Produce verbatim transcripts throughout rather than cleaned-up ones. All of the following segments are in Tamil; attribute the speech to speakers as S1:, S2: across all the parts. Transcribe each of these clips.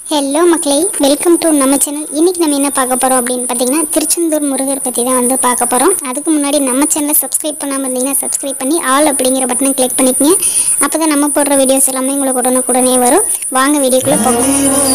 S1: ஹலோ மக்களே, வெல்கம் டு நம்ம சேனல். இன்றைக்கி நம்ம என்ன பார்க்க போகிறோம் அப்படின்னு பார்த்தீங்கன்னா, திருச்செந்தூர் முருகர் பற்றி தான் வந்து பார்க்க போகிறோம். அதுக்கு முன்னாடி நம்ம சேனலை சப்ஸ்கிரைப் பண்ணாமல் இருந்தீங்கன்னா சப்ஸ்கிரைப் பண்ணி ஆல் அப்படிங்கிற பட்டனை கிளிக் பண்ணிக்கங்க. அப்போ தான் நம்ம போடுற வீடியோஸ் எல்லாமே உங்களுக்கு உடனுக்குடனே வரும். வாங்க வீடியோக்குள்ளே போகலாம்.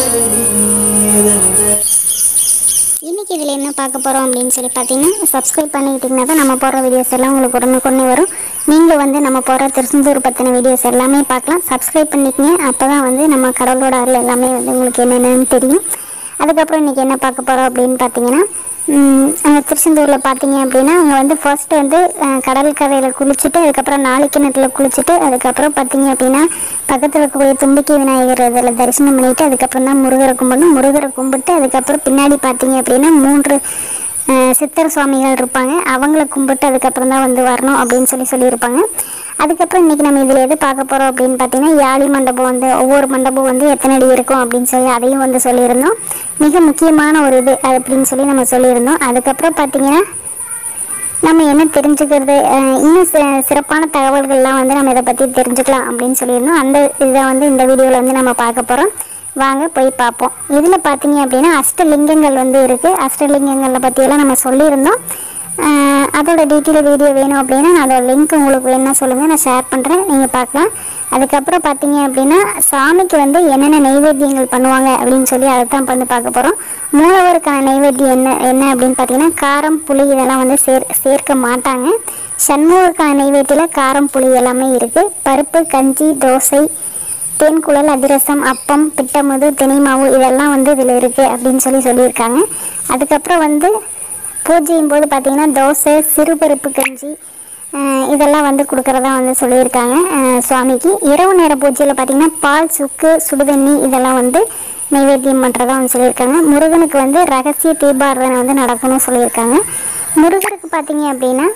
S1: இன்றைக்கி இதில் என்ன பார்க்க போகிறோம் அப்படின்னு சொல்லி பார்த்தீங்கன்னா, சப்ஸ்கிரைப் பண்ணிக்கிட்டிங்கன்னா தான் நம்ம போடுற வீடியோஸ் எல்லாம் உங்களுக்கு உடனுக்குடனே வரும். நீங்கள் வந்து நம்ம போகிற திருச்செந்தூர் பற்றின வீடியோஸ் எல்லாமே பார்க்கலாம். சப்ஸ்கிரைப் பண்ணிக்கங்க. அப்போ தான் வந்து நம்ம கடவுளோட அருள் எல்லாமே வந்து உங்களுக்கு என்னென்னு தெரியும். அதுக்கப்புறம் இன்றைக்கி என்ன பார்க்க போகிறோம் அப்படின்னு பார்த்தீங்கன்னா, அங்கே திருச்செந்தூரில் பார்த்தீங்க அப்படின்னா அங்கே வந்து ஃபர்ஸ்ட்டு வந்து கடல் கரையில் குளிச்சுட்டு, அதுக்கப்புறம் நாலு கிணத்துல குளிச்சுட்டு, அதுக்கப்புறம் பார்த்தீங்க அப்படின்னா பக்கத்தில் இருக்கக்கூடிய தும்பிக்கை விநாயகர் அதில் தரிசனம் பண்ணிவிட்டு, அதுக்கப்புறம் தான் முருகரை கும்பிடணும். முருகரை கும்பிட்டு அதுக்கப்புறம் பின்னாடி பார்த்தீங்க அப்படின்னா மூன்று சித்தர் சுவாமிகள் இருப்பாங்க. அவங்கள கும்பிட்டு அதுக்கப்புறம் தான் வந்து வரணும் அப்படின்னு சொல்லி சொல்லியிருப்பாங்க. அதுக்கப்புறம் இன்றைக்கி நம்ம இதில் எது பார்க்க போகிறோம் அப்படின்னு பார்த்தீங்கன்னா, யாழி மண்டபம் வந்து ஒவ்வொரு மண்டபம் வந்து எத்தனை அடி இருக்கும் அப்படின்னு சொல்லி அதையும் வந்து சொல்லியிருந்தோம். மிக முக்கியமான ஒரு இது அது அப்படின்னு சொல்லி நம்ம சொல்லியிருந்தோம். அதுக்கப்புறம் பார்த்தீங்கன்னா நம்ம என்ன தெரிஞ்சுக்கிறது, இன்னும் சிறப்பான தகவல்கள்லாம் வந்து நம்ம இதை பற்றி தெரிஞ்சுக்கலாம் அப்படின்னு சொல்லியிருந்தோம். அந்த இதை வந்து இந்த வீடியோவில் வந்து நம்ம பார்க்க போகிறோம். வாங்க போய் பார்ப்போம். இதில் பார்த்தீங்க அப்படின்னா அஷ்டலிங்கங்கள் வந்து இருக்குது. அஷ்டலிங்கங்களை பற்றியெல்லாம் நம்ம சொல்லியிருந்தோம். அதோட டீட்டெயில் வீடியோ வேணும் அப்படின்னா அதோட லிங்க் உங்களுக்கு வேணும்னா சொல்லுங்கள், நான் ஷேர் பண்ணுறேன், நீங்கள் பார்க்கலாம். அதுக்கப்புறம் பார்த்தீங்க அப்படின்னா சாமிக்கு வந்து என்னென்ன நைவேத்தியங்கள் பண்ணுவாங்க அப்படின்னு சொல்லி அதை தான் வந்து பார்க்க போகிறோம். மூலவருக்கான நைவேத்தியம் என்ன என்ன அப்படின்னு பார்த்தீங்கன்னா, காரம் புளி இதெல்லாம் வந்து சேர் சேர்க்க மாட்டாங்க. சண்முகருக்கான நைவேத்தியில் காரம் புளி எல்லாமே இருக்குது. பருப்பு, கஞ்சி, தோசை, தேன்குழல், அதிரசம், அப்பம், பிட்டமுது, தினைமாவு இதெல்லாம் வந்து இதில் இருக்குது அப்படின்னு சொல்லி சொல்லியிருக்காங்க. அதுக்கப்புறம் வந்து பூஜையும் போது பார்த்திங்கன்னா தோசை, சிறுபருப்பு கஞ்சி இதெல்லாம் வந்து கொடுக்குறதா வந்து சொல்லியிருக்காங்க சுவாமிக்கு. இரவு நேர பூஜையில் பார்த்திங்கன்னா பால், சுக்கு, சுடுதண்ணி இதெல்லாம் வந்து நைவேத்தியம் பண்ணுறதா வந்து சொல்லியிருக்காங்க. முருகனுக்கு வந்து ரகசிய தீபாராதனை வந்து நடக்கணும்னு சொல்லியிருக்காங்க. முருகனுக்கு பார்த்திங்க அப்படின்னா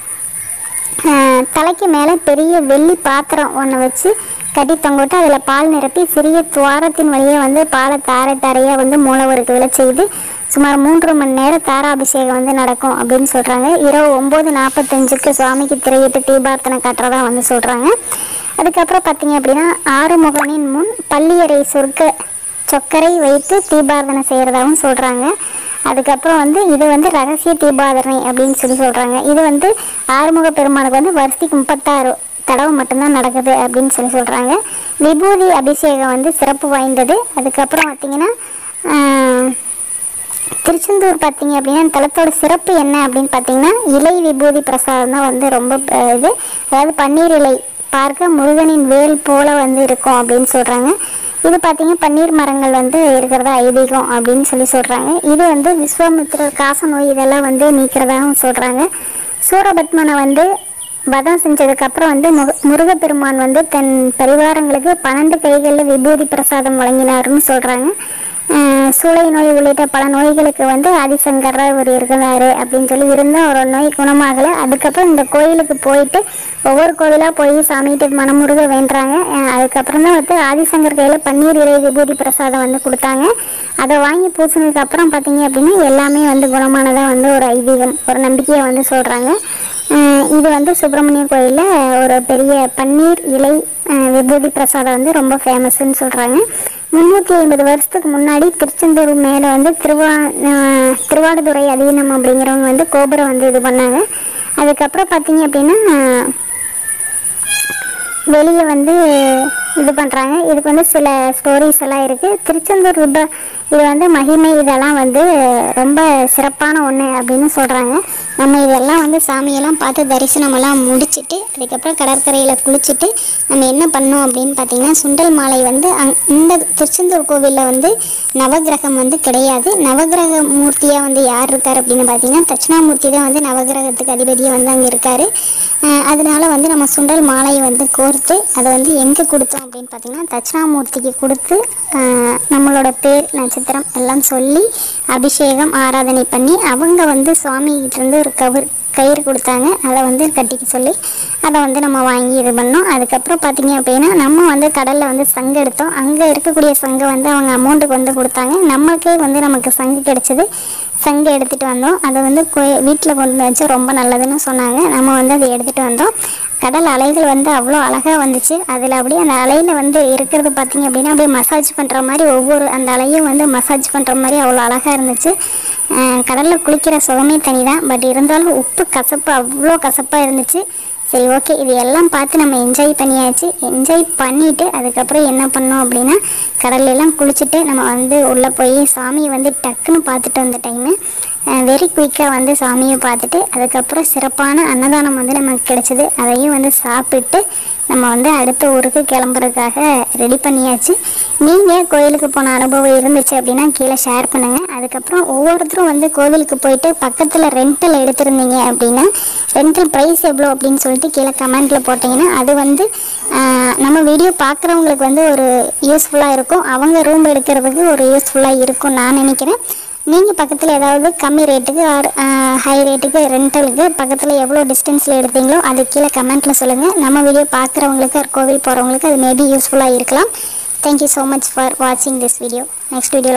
S1: தலைக்கு மேலே பெரிய வெள்ளி பாத்திரம் ஒன்று வச்சு கட்டி தொங்கிட்டு அதில் பால் நிரப்பி சிறிய துவாரத்தின் வழியே வந்து பாலை தாரை தாரையாக வந்து மூலவருக்கு விழ செய்து சுமார் மூன்று மணி நேரம் தாராபிஷேகம் வந்து நடக்கும் அப்படின்னு சொல்கிறாங்க. இரவு ஒம்பது நாற்பத்தஞ்சுக்கு சுவாமிக்கு திரையிட்டு தீபார்த்தனை காட்டுறதா வந்து சொல்கிறாங்க. அதுக்கப்புறம் பார்த்திங்க அப்படின்னா ஆறுமுகனின் முன் பள்ளியறை சொர்க்க சொக்கரை வைத்து தீபார்த்தனை செய்கிறதாகவும் சொல்கிறாங்க. அதுக்கப்புறம் வந்து இது வந்து ரகசிய தீபாதனை அப்படின்னு சொல்லி சொல்கிறாங்க. இது வந்து ஆறுமுக பெருமானுக்கு வந்து வருஷத்துக்கு முப்பத்தாறு தடவை மட்டும்தான் நடக்குது அப்படின்னு சொல்லி சொல்கிறாங்க. விபூதி அபிஷேகம் வந்து சிறப்பு வாய்ந்தது. அதுக்கப்புறம் பார்த்திங்கன்னா திருச்செந்தூர் பார்த்திங்க அப்படின்னா தலத்தோட சிறப்பு என்ன அப்படின்னு பார்த்திங்கன்னா இலை விபூதி பிரசாதம் தான் வந்து ரொம்ப இது. அதாவது பன்னீர் இலை பார்க்க முருகனின் வேல் போல வந்து இருக்கும் அப்படின்னு சொல்கிறாங்க. இது பார்த்திங்கன்னா பன்னீர் மரங்கள் வந்து இருக்கிறதா ஐதீகம் அப்படின்னு சொல்லி சொல்கிறாங்க. இது வந்து விஸ்வாமித்திரர் காச நோய் இதெல்லாம் வந்து நீக்கிறதாகவும் சொல்கிறாங்க. சூரபத்மனை வந்து வதம் செஞ்சதுக்கப்புறம் வந்து முக முருகப்பெருமான் வந்து தன் பரிவாரங்களுக்கு பன்னெண்டு கைகளில் விபூதி பிரசாதம் வழங்கினார்னு சொல்கிறாங்க. சூளை நோய் உள்ளிட்ட பல நோய்களுக்கு வந்து ஆதிசங்கராக இவர் இருக்கிறார் அப்படின்னு சொல்லி இருந்தால் ஒரு நோய் குணமாகலை. அதுக்கப்புறம் இந்த கோயிலுக்கு போயிட்டு ஒவ்வொரு கோவிலாக போய் சாமிகிட்ட மனமுருக வேண்டுறாங்க. அதுக்கப்புறம் தான் வந்து ஆதிசங்கர் கையில் பன்னீர் இலை விபூதி பிரசாதம் வந்து கொடுத்தாங்க. அதை வாங்கி பூசினதுக்கு அப்புறம் பார்த்தீங்க அப்படின்னா எல்லாமே வந்து குணமானதாக வந்து ஒரு ஐதீகம், ஒரு நம்பிக்கையை வந்து சொல்கிறாங்க. இது வந்து சுப்பிரமணிய கோயிலில் ஒரு பெரிய பன்னீர் இலை விபூதி பிரசாதம் வந்து ரொம்ப ஃபேமஸ்ன்னு சொல்கிறாங்க. முந்நூற்றி ஐம்பது வருஷத்துக்கு முன்னாடி திருச்செந்தூர் மேலே வந்து திருவா திருவாடுதுறை அதீனம் அப்படிங்கிறவங்க வந்து கோபுரம் வந்து இது பண்ணாங்க. அதுக்கப்புறம் பார்த்தீங்க அப்படின்னா வெளியே வந்து இது பண்ணுறாங்க. இதுக்கு வந்து சில ஸ்டோரிஸ் எல்லாம் இருக்குது. திருச்செந்தூர் விப இது வந்து மகிமை இதெல்லாம் வந்து ரொம்ப சிறப்பான ஒன்று அப்படின்னு சொல்கிறாங்க. நம்ம இதெல்லாம் வந்து சாமியெல்லாம் பார்த்து தரிசனமெல்லாம் முடிச்சுட்டு அதுக்கப்புறம் கடற்கரையில் குளிச்சுட்டு நம்ம என்ன பண்ணோம் அப்படின்னு பார்த்திங்கன்னா சுண்டல் மாலை வந்து அங் இந்த திருச்செந்தூர் கோவிலில் வந்து நவகிரகம் வந்து கிடையாது. நவகிரக மூர்த்தியாக வந்து யார் இருக்கார் அப்படின்னு பார்த்திங்கன்னா தட்சிணாமூர்த்தி தான் வந்து நவகிரகத்துக்கு அதிபதியாக வந்து அங்கே இருக்கார். அதனால வந்து நம்ம சுண்டல் மாலையை வந்து கோர்த்து அதை வந்து எங்கே கொடுத்தோம் அப்படின்னு பார்த்திங்கன்னா தட்சிணாமூர்த்திக்கு கொடுத்து நம்மளோட பேர் நட்சத்திரம் எல்லாம் சொல்லி அபிஷேகம் ஆராதனை பண்ணி அவங்க வந்து சுவாமிகிட்டேருந்து ஒரு கவர் கயிறு கொடுத்தாங்க. அதை வந்து கட்டிக்க சொல்லி அதை வந்து நம்ம வாங்கி இது பண்ணோம். அதுக்கப்புறம் பார்த்திங்க அப்படின்னா நம்ம வந்து கடலில் வந்து சங்கு எடுத்தோம். அங்கே இருக்கக்கூடிய சங்கை வந்து அவங்க அமௌண்ட்டுக்கு வந்து கொடுத்தாங்க. நம்மளுக்கே வந்து நமக்கு சங்கு கிடச்சிது. சங்கு எடுத்துகிட்டு வந்தோம். அதை வந்து கோ வீட்டில் கொண்டு வச்சு ரொம்ப நல்லதுன்னு சொன்னாங்க. நம்ம வந்து அதை எடுத்துகிட்டு வந்தோம். கடல் அலைகள் வந்து அவ்வளோ அழகாக வந்துச்சு. அதில் அப்படியே அந்த அலையில் வந்து இருக்கிறது பார்த்திங்க அப்படின்னா அப்படியே மசாஜ் பண்ணுற மாதிரி ஒவ்வொரு அந்த அலையும் வந்து மசாஜ் பண்ணுற மாதிரி அவ்வளோ அழகாக இருந்துச்சு. கடலில் குளிக்கிற சுகமே தனி தான். பட் இருந்தாலும் உப்பு கசப்பு அவ்வளோ கசப்பாக இருந்துச்சு. சரி, ஓகே, இது எல்லாம் பார்த்து நம்ம என்ஜாய் பண்ணியாச்சு. என்ஜாய் பண்ணிவிட்டு அதுக்கப்புறம் என்ன பண்ணோம் அப்படின்னா கடலெல்லாம் குளிச்சுட்டு நம்ம வந்து உள்ளே போய் சாமியை வந்து டக்குன்னு பார்த்துட்டு வந்த டைமு வெரி குயிக்காக வந்து சாமியை பார்த்துட்டு அதுக்கப்புறம் சிறப்பான அன்னதானம் வந்து நமக்கு கிடச்சிது. அதையும் வந்து சாப்பிட்டு நம்ம வந்து அடுத்த ஊருக்கு கிளம்புறதுக்காக ரெடி பண்ணியாச்சு. நீங்கள் கோயிலுக்கு போன அனுபவம் இருந்துச்சு அப்படின்னா கீழே ஷேர் பண்ணுங்கள். அதுக்கப்புறம் ஒவ்வொருத்தரும் வந்து கோவிலுக்கு போயிட்டு பக்கத்தில் ரெண்டல் எடுத்திருந்தீங்க அப்படின்னா ரெண்டல் ப்ரைஸ் எவ்வளோ அப்படின்னு சொல்லிட்டு கீழே கமெண்ட்டில் போட்டிங்கன்னா அது வந்து நம்ம வீடியோ பார்க்குறவங்களுக்கு வந்து ஒரு யூஸ்ஃபுல்லாக இருக்கும். அவங்க ரூம் எடுக்கிறதுக்கு ஒரு யூஸ்ஃபுல்லாக இருக்கும் நான் நினைக்கிறேன். நீங்கள் பக்கத்தில் ஏதாவது கம்மி ரேட்டுக்கு ஆர் ஹை ரேட்டுக்கு ரெண்டலுக்கு பக்கத்தில் எவ்வளோ டிஸ்டன்ஸில் எடுத்தீங்களோ அது கீழே கமெண்ட்டில் சொல்லுங்கள். நம்ம வீடியோ பார்க்குறவங்களுக்கு கோவில் போகிறவங்களுக்கு அது மேபி யூஸ்ஃபுல்லாக இருக்கலாம். தேங்க்யூ ஸோ மச் ஃபார் வாட்சிங் திஸ் வீடியோ. Next video